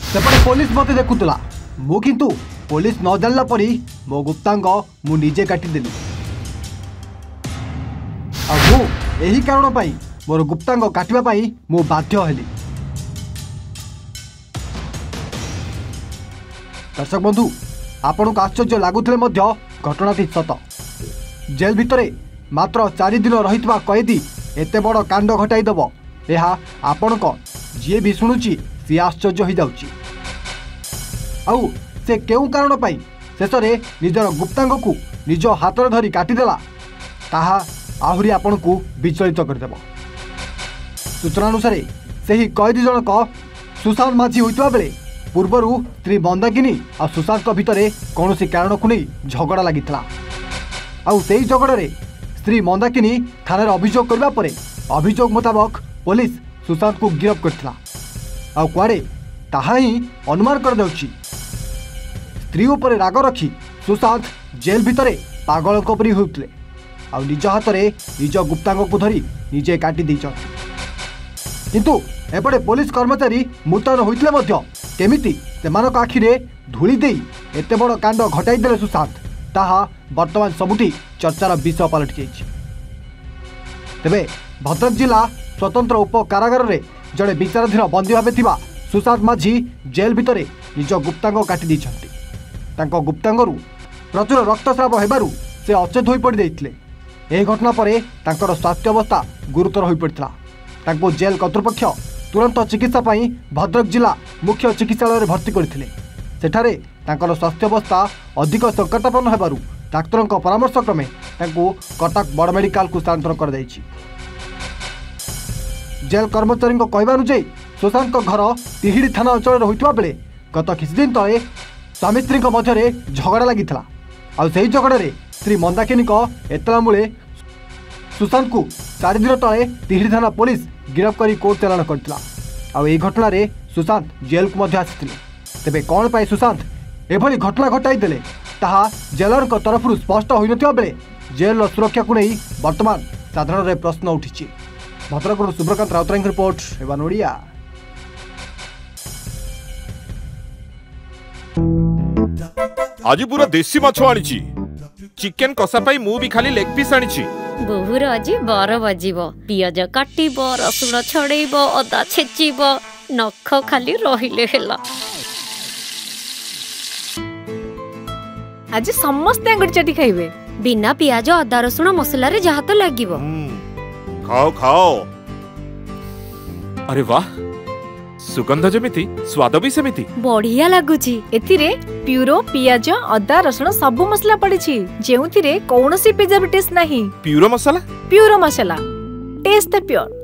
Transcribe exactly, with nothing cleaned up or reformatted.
सेपटे पुलिस मत देखुला मु किंतु पुलिस न जानला परी मो गुप्तांग मु निजे काटिदेली आ मु एही कारण पाई मोर गुप्तांग काटिबा पाई मु बाध्य हेली। दर्शक बंधु आपण को आश्चर्य लगुले घटनाटी सत। जेल भितरे मात्र चार दिन रही कैदी एते बड़ कांड घटाईदेव यह आपण को जी भी शुणुची सी आश्चर्य हो जाउची। आउ से केउ कारण पाई शेष में निजर गुप्तांग को निज हाथ धरी काटिदेला ताहा आहुरी आपण को विचलित करदेव। सूचना अनुसार से कैदी जनक सुशांत माझी होता बेले पूर्वर स्त्री मंदाकिनी और सुशांत भितर कौन कारण को नहीं झगड़ा लगी आई झगड़े स्त्री मंदाकिनी थाना अभियोग करने पर अभियोग मुताबक पुलिस सुशांत को गिरफ्त करथिला। आ कुआडे ताहा ही अनुमान कर दउची स्त्री उपर राग रखी सुशांत जेल भितर पागल परी होउतले आ निज हाथ में निज गुप्तांग को धरी निजे काटी दैछन। किंतु एपटे पुलिस कर्मचारी मुतयन होइतले मध्य केमिति सेमानक आखिरे धूली देई एते बड़ कांड घटाई देले सुशांत ताहा वर्तमान सबुठी चर्चार विषय पलटि जाइछि। तेबे भद्रक जिला स्वतंत्र उप कारागार रे जड़े विचाराधीन बंदी भावे थिबा सुशांत माझी जेल भितरे निज गुप्तांग काटी दैछन्ति। तांको गुप्तांगरु प्रचुर रक्तस्राव हेबारु से अचेत होई पड़ि दैथिले। एही घटना परे तांकर स्वास्थ्य अवस्था गुरुतर होई पड़ितला। तांको जेल कर्तृपक्ष तुरंत चिकित्सा पाई भद्रक जिला मुख्य चिकित्सालय भर्ती करथिले। सेठारे तांकर स्वास्थ्य अवस्था अधिक संकटापन्न हेबारु डाक्तरों परामर्श क्रमे तांको कटक बड़ मेडिकल को स्थानांतर कर दैछि। जेल कर्मचारी कहवा अनुसार सुशांत घर तिहिड़ी थाना अंचल होता बेले गत किसी दिन तले स्वामी स्त्री मध्य झगड़ा लगी आई झगड़े स्त्री मंदाकिनी एतला मूले सुशांत को चार दिन तले तिहिड़ी थाना पुलिस गिरफ्त कर कोर्ट चालाण करथिला। आ एही घटना रे सुशांत जेल को मध्य आसिथिले। तेबे कौन पाई सुशांत एभली घटना घटाई देले ताहा जेलर को तरफ स्पष्ट होई नथिबा बेले जेल सुरक्षा को नहीं वर्तमान साधारण रे प्रश्न उठिछि। भद्रक सुब्रकांत राउतराय रिपोर्ट एवं ओडिया। आज पूरा देसी माछ आनिछि चिकन कसा पाई मु भी खाली लेग पीस आनिछि। बहुर आज बर बजिबो पियाज काटिबो रसुण छड़ेइबो अदा छेचिबो नख खाली रहिले हेला। आज समस्त अंगुर चटी खाइबे बिना पियाज अदा रसुण मसला रे जहा तो लागिबो। खाओ खाओ। अरे वाह सुगंध जमिति स्वाद भी सेमिति बढ़िया लागुची। एथिरे प्यूरो पियाज अदा रसुण सब मसला पड़िछि जेउथिरे कौनसी प्रिजर्वेटिव्स नहीं। Puro masala Puro masala taste pure.